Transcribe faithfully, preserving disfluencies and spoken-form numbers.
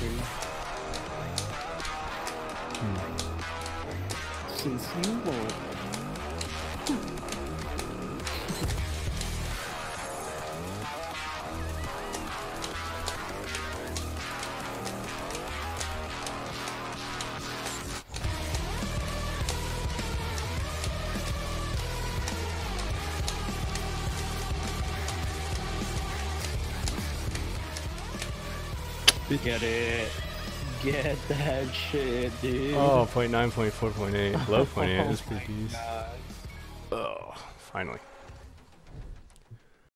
three. Hmm. Since you won't. Get it. Get that shit, dude. Oh, point nine, point four, point eight. Low point eight. Oh This pretty my decent. God. Oh, finally.